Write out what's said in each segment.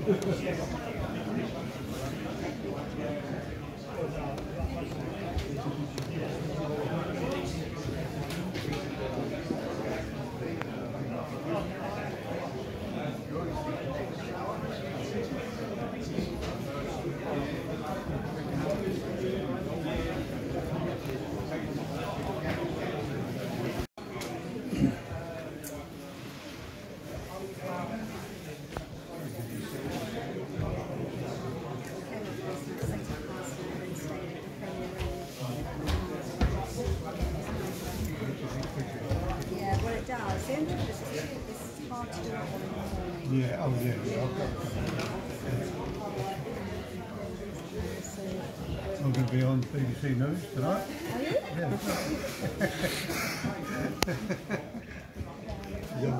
Yeah, oh yeah, I'm going to be on BBC News tonight. Are you? Yeah.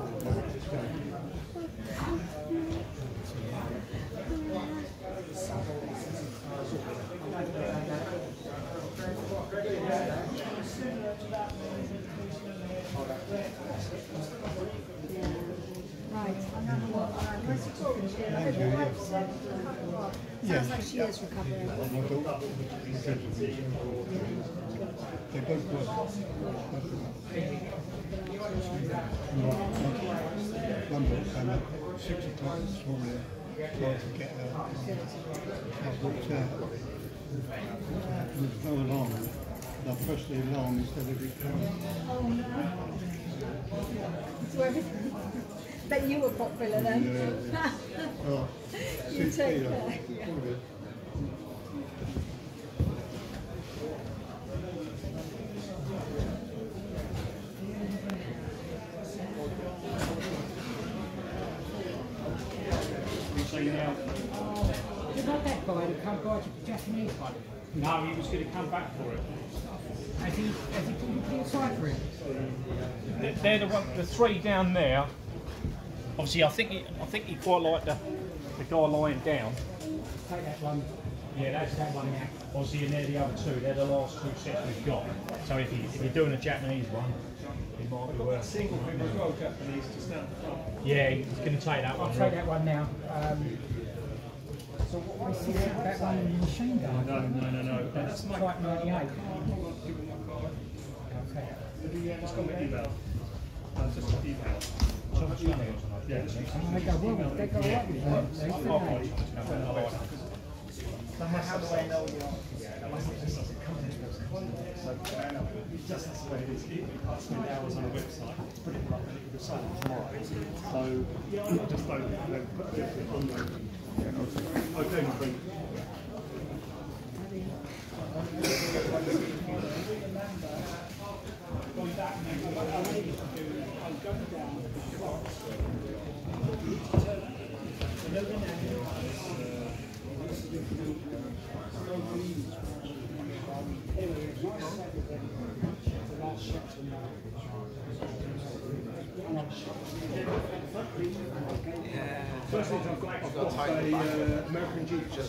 Right. Nice to talk to you. Sounds like she is recovering. They both work. One book came at 6 o'clock this morning, trying to get her. I walked out. There's no alarm. I pressed the alarm instead of it going. Oh no. So everything. Bet you were popular then. Yeah. Oh, You take care. Yeah. Did not that guy to come by to the Japanese one? No, he was going to come back for it. Has he put aside for him? They're the three down there. Obviously, I think he quite liked the guy lying down. Take that one. Yeah, that's that one. Obviously, and they're the other two. They're the last two sets we've got. So if you're doing a Japanese one, it might be worth. Single him as well, Japanese, just down the front. Yeah, he's going to take that one. I'll take that one now. So what was that one in the machine gun? No. That's Type 98. Okay. Just got my email. Just got email. So much money or something. Yeah, just They go well, they go right with them. how do I know you're so just that's the way it is. It spend hours on a website, put it up and it will be sold tomorrow. So I just don't put it on there. Okay, my friend. First thing I've got a American Jeep just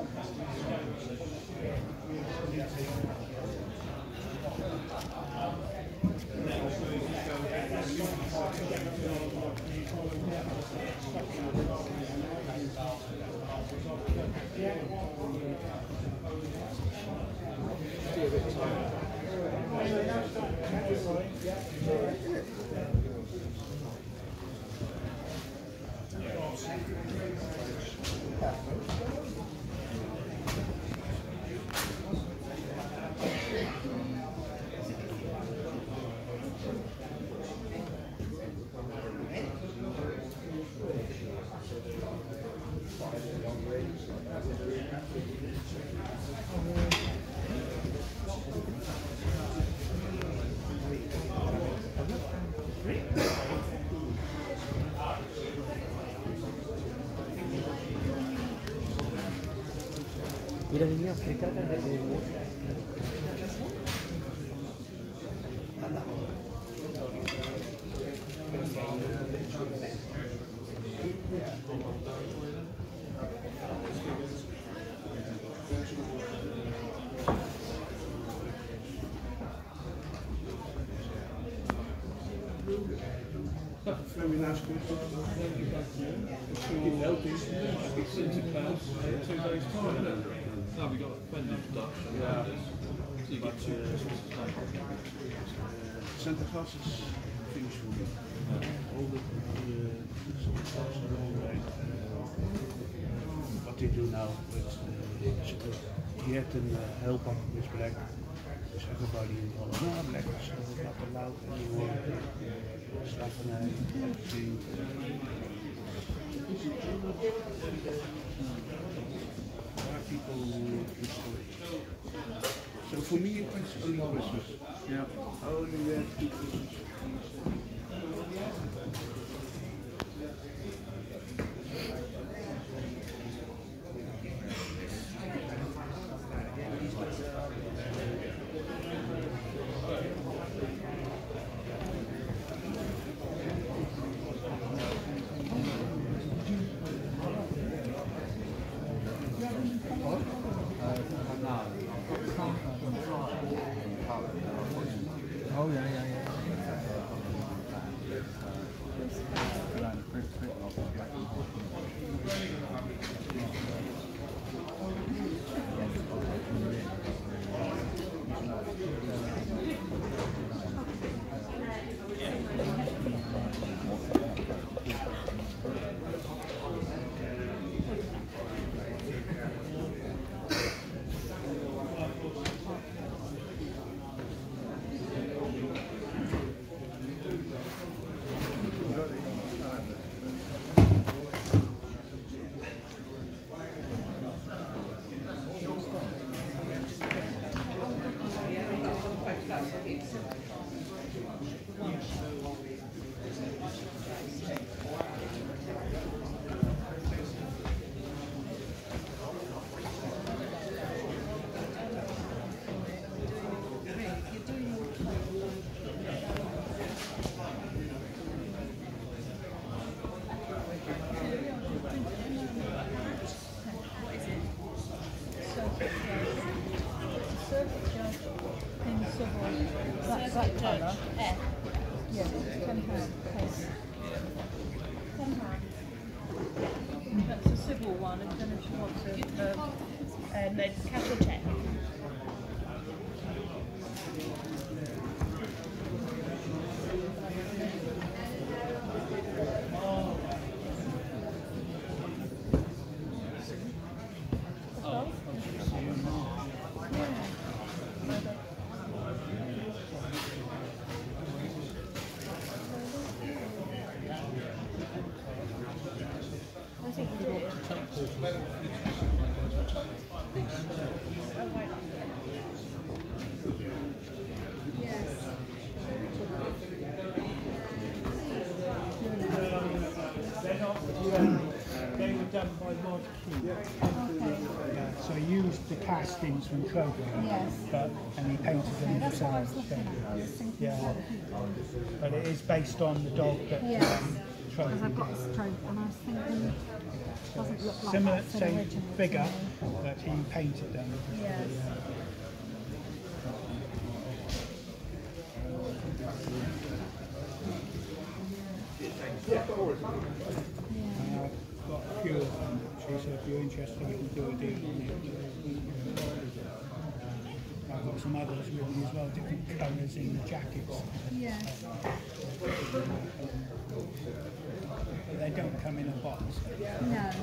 Mira, niño, ¿qué cargas de Very nice Christmas. Keep healthy. Sinterklaas, 2 days time. No, we got plenty of stuff. Yeah. So you got 2 Christmases time. Santa Claus is finished for me. All the Santa Claus are all right. What they do now with yet and help up with Black. Dus everybody in Holland, no, Black is not allowed anymore. Slavernij, everything. There are people who destroy it. So for me, it's only Christmas. Yeah. Only 2 Christmas. Oh yeah, yeah, yeah. That's that colour. Yeah, £10 case. That's a civil one. I don't know if she wants a capital check. I think you did. They were done by Rod King. So he used the castings from Kroger, Yes. and he painted them That's what I was himself. looking at. I was thinking Yeah. about But it is based on the dog that Yes. Kroger because I've got did. a stroke and I was thinking it doesn't look like Similar, that's an same original to figure, me. but he painted them. Yes. I've got a few of them actually, so if you're interested, we can do a deal on it. I've got some others really as well, different colours in the jackets. Yes. But they don't come in a box. No. No.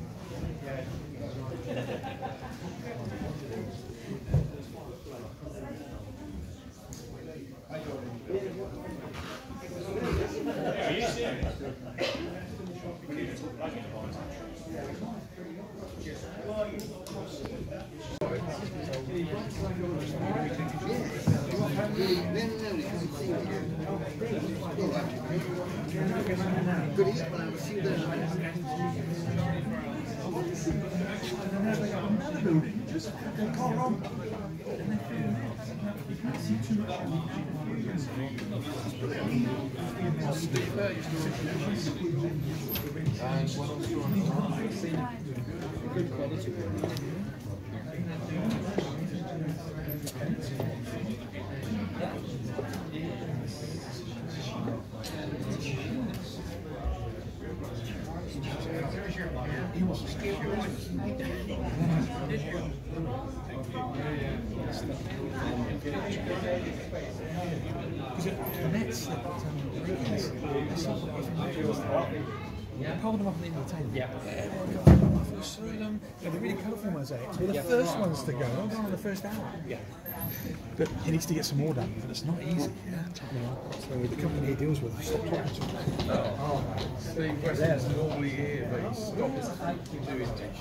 Hold them up on the end of the table. Yeah. Through them. They're really colourful mosaics. We're the first ones to go. We're going on the first hour. Yeah. But he needs to get some more done, but it's not easy. Yeah. So the company he deals with, stop talking to him. Steve Weston's normally here, but he's stopped doing these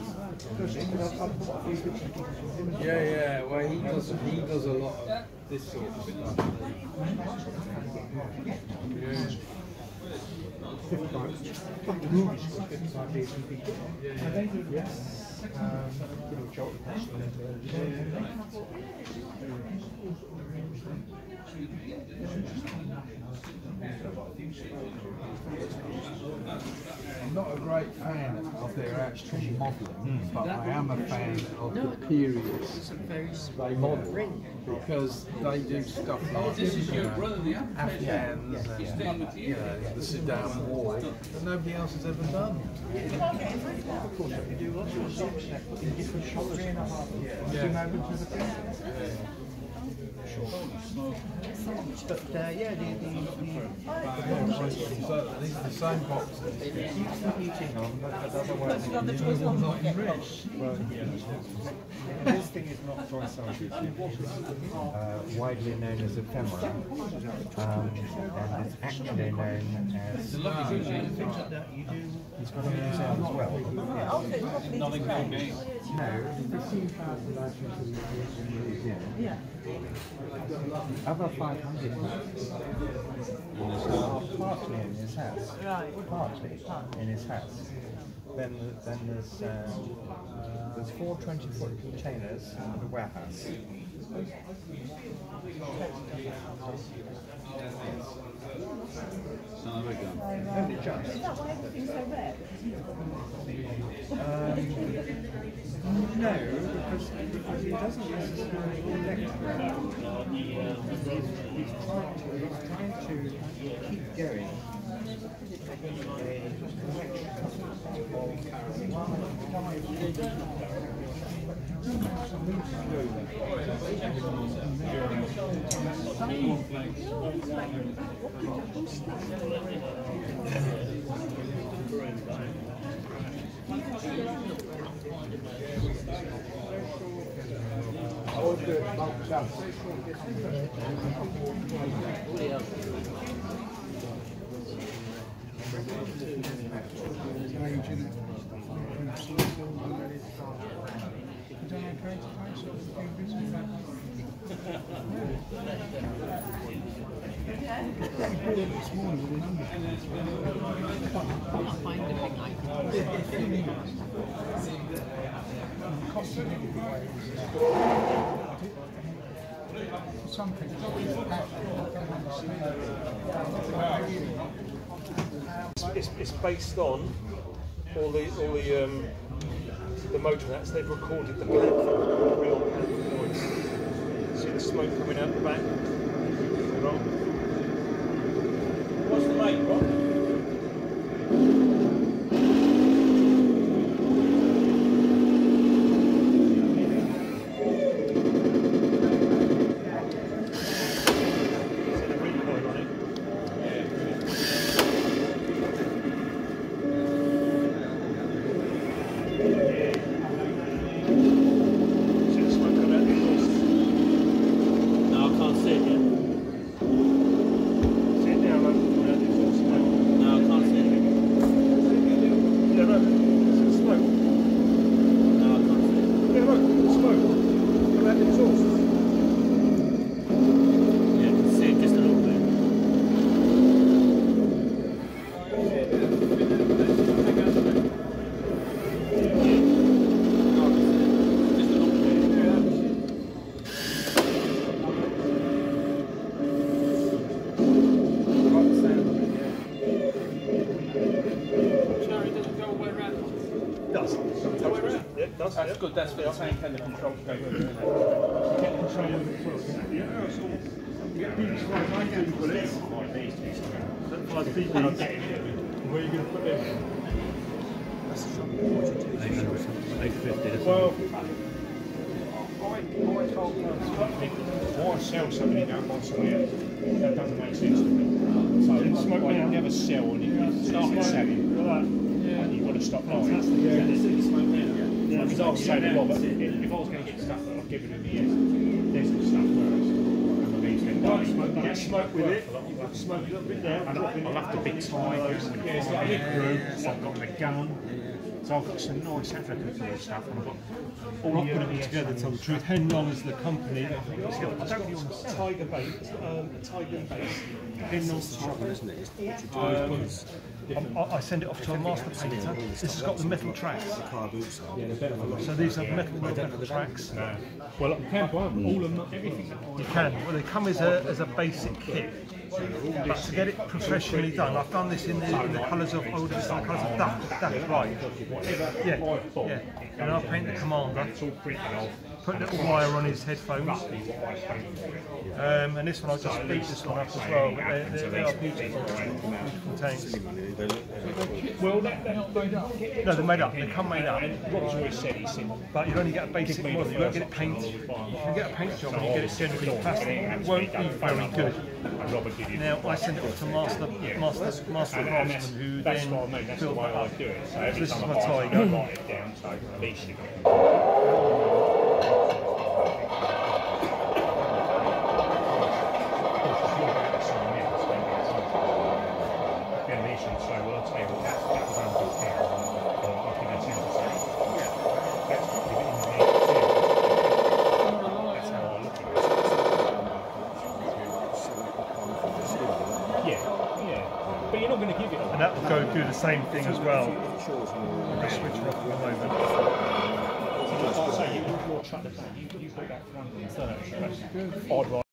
shows. Yeah, well he does a lot of this sort of stuff. Yeah. I'm not a great fan of their actual modelling, but I am a fan of the periods they model, because they do stuff like Afghans and the Sudan War that nobody else has ever done. Of course, you do lots of shops in different shops. But yeah, the So these are the same boxes. This thing is not Toyside, it's widely known as ephemera, and it's actually known as... He's got a museum as well. Nothing can be. No, 15,000 licenses in the museum. Yeah. Other 500 are partly in his house. Right. Partly in his house. Then there's 4 20-foot containers in the warehouse. Is that why everything's so rare? No, because he doesn't necessarily collect them. He's trying to keep going a It's based on all the motor nets. They've recorded the panther, real panther noise. See the smoke coming out the back. What's the mate, Rob? does. It does. That's good. That's what I'm saying. Can the controls go with it? Get control of it first. Yeah, so get these 5 bullets. 5 BBs. Where are you going to put them? That's 850. Well, I told them, why sell something you don't want somewhere else? That doesn't make sense to me. So I never sell and you start selling. And you've got to stop buying. Because I'll say well, but if I was going to get stuff, I'd give it in the end. There's some stuff first. Get smoke with it. Smoke a little bit there. And I'll have the big tiger. It's like a big crew. I've got the gun. So I've got some nice African stuff. And I've got all put it together to tell the truth. Henlong is the company. It's got a tiger base. Tiger base. Henlong's the trouble, isn't it? I send it off to a master painter. This has got the metal tracks. So these are metal tracks. Well, you can buy them, all of them, everything. You can. Well, they come as a basic kit. But to get it professionally done, I've done this in the colours of duck, right? Yeah. And I'll paint the commander. Put a little wire on his headphones. And this one, I'll just beat this one up as well. But they are beautiful tanks. Well, they're not made up. No, they're made up. They come made up. Rob's always said, but you only get a basic model. You won't get it painted. You can get a paint job and you get it generally plastic. It won't be very good. Now I send it off to master craftsman who then build that up. So this is my tiger. And that will go do the same thing as well. I'll just switch it off for a moment. So you put that front and